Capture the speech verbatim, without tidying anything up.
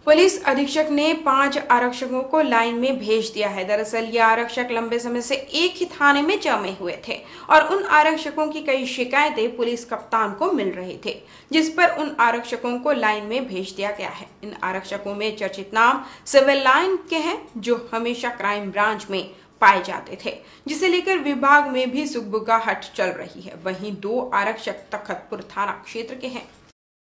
Police अधीक्षक ने पांच आरक्षकों को लाइन में भेज दिया है। दरअसल ये आरक्षक लंबे समय से एक ही थाने में जमे हुए थे और उन आरक्षकों की कई शिकायतें पुलिस कप्तान को मिल रही थी, जिस पर उन आरक्षकों को लाइन में भेज दिया गया है। इन आरक्षकों में चर्चित नाम सिविल लाइन के हैं, जो हमेशा क्राइम ब्रांच में पाए जाते थे, जिसे लेकर विभाग में भी सुगबुगाहट चल रही है। वहीं दो आरक्षक तखतपुर थाना क्षेत्र के हैं।